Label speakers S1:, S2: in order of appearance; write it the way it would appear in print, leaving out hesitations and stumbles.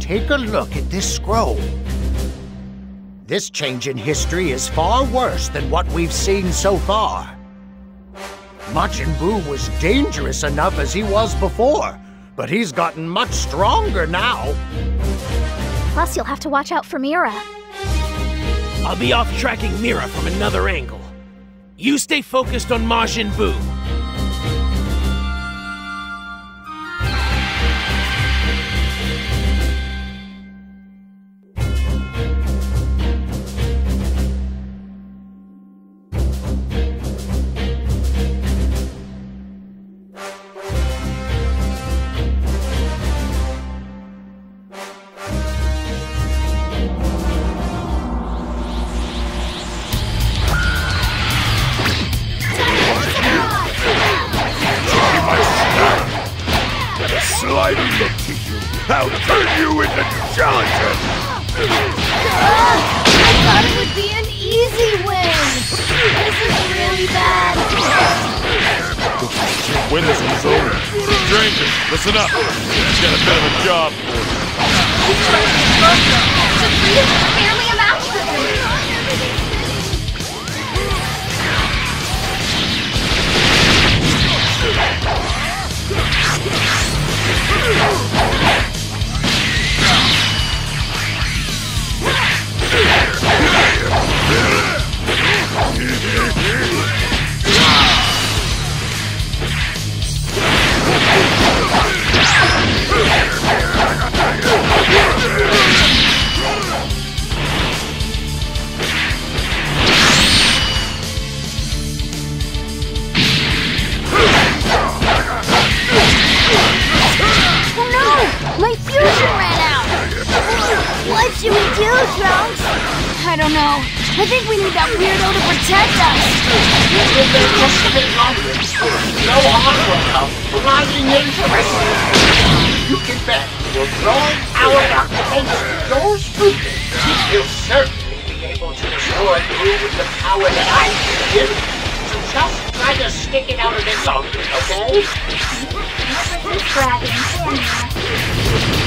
S1: take a look at this scroll. This change in history is far worse than what we've seen so far. Majin Buu was dangerous enough as he was before, but he's gotten much stronger now.
S2: Plus, you'll have to watch out for Mira.
S3: I'll be off tracking Mira from another angle. You stay focused on Majin Buu.
S4: Slimy look to you! I'll turn you into gelatin!
S2: I thought it would be an easy win! This is really bad!
S4: When this one's over. Strangers, listen up! I've got a bit of a job for you.
S2: Sophia is barely a match for him! My fusion ran out! What should we do, Trunks? I don't know. I think we need that weirdo to protect us.
S1: If they're just a bit longer, no harm will come from riding into it. You can bet we'll throw our documents to your stupid. You'll certainly be able to destroy you with the power that I give you. So just try to stick it out a bit longer, okay?
S2: This bragging,